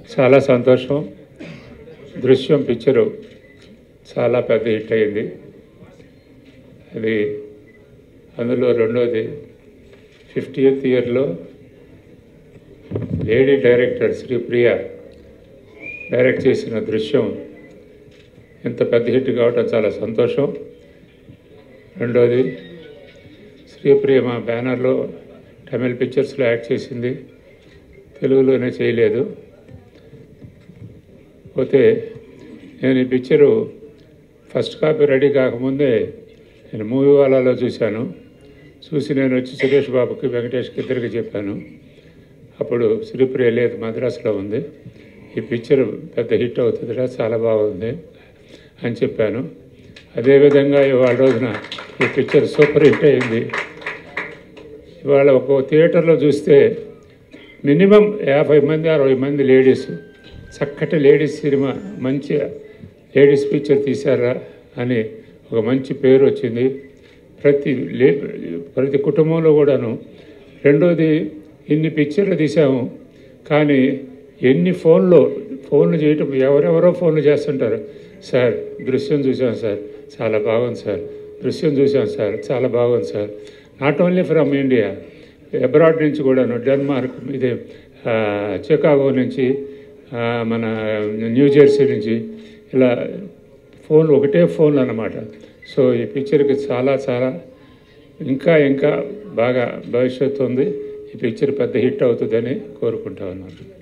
చాలా సంతోషం. దృశ్యం పిక్చరు చాలా పెద్ద హిట్ అయింది. అది అందులో రెండోది 50th ఇయర్లో లేడీ డైరెక్టర్ శ్రీప్రియ డైరెక్ట్ చేసిన దృశ్యం ఇంత పెద్ద హిట్ కావటం చాలా సంతోషం. రెండోది శ్రీప్రియ మా బ్యానర్లో తమిళ పిక్చర్స్లో యాక్ట్ చేసింది, తెలుగులోనే చేయలేదు. పోతే నేను ఈ పిక్చరు ఫస్ట్ కాపీ రెడీ కాకముందే నేను మూవీ వాలాలో చూసి నేను వచ్చి సురేష్ బాబుకి వెంకటేష్కి ఇద్దరికి చెప్పాను. అప్పుడు శ్రీప్రియ లేదు, మద్రాసులో ఉంది, ఈ పిక్చర్ పెద్ద హిట్ అవుతుందిరా, చాలా బాగుంది అని చెప్పాను. అదేవిధంగా ఇవాళ రోజున ఈ పిక్చర్ సూపర్ హిట్ అయింది. ఇవాళ ఒక థియేటర్లో చూస్తే మినిమం 50 మంది 60 మంది లేడీస్, చక్కటి లేడీస్ సినిమా, మంచి లేడీస్ పిక్చర్ తీశారా అని ఒక మంచి పేరు వచ్చింది ప్రతి కుటుంబంలో కూడాను. రెండోది, ఇన్ని పిక్చర్లు తీసాము కానీ ఎన్ని ఫోన్లు చేయటం, ఎవరెవరో ఫోన్లు చేస్తుంటారు. సార్ దృశ్యం చూసాం సార్, చాలా బాగుంది సార్, దృశ్యం చూసాం సార్, చాలా బాగుంది sir. Not only from India, abroad నుంచి కూడాను, డెన్మార్క్, ఇది చికాగో నుంచి, మన న్యూజెర్సీ నుంచి, ఇలా ఫోన్లు ఒకటే ఫోన్లు అన్నమాట. సో ఈ పిక్చర్కి చాలా ఇంకా బాగా భవిష్యత్తు ఉంది. ఈ పిక్చర్ పెద్ద హిట్ అవుతుందని కోరుకుంటా ఉన్నాను.